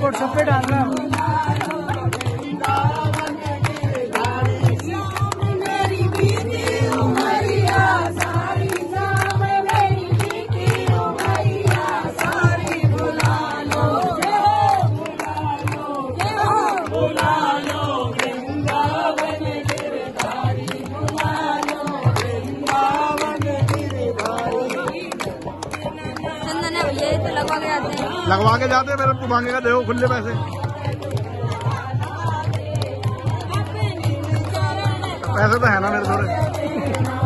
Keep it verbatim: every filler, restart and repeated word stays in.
WhatsApp पे डालना। लगवा के जाते हैं, मेरे को मांगेगा देखो खुले पैसे। पैसे तो है ना मेरे थोड़े।